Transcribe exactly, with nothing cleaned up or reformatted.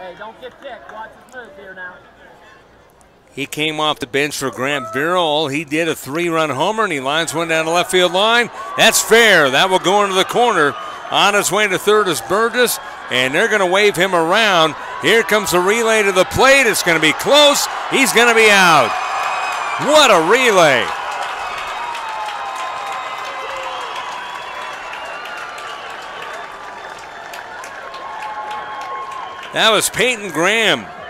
Hey, don't get kicked. Watch his move here now. He came off the bench for Grant Virrell. He did a three-run homer, and he lines one down the left field line. That's fair. That will go into the corner. On his way to third is Burgess, and they're going to wave him around. Here comes the relay to the plate. It's going to be close. He's going to be out. What a relay. That was Peyton Graham.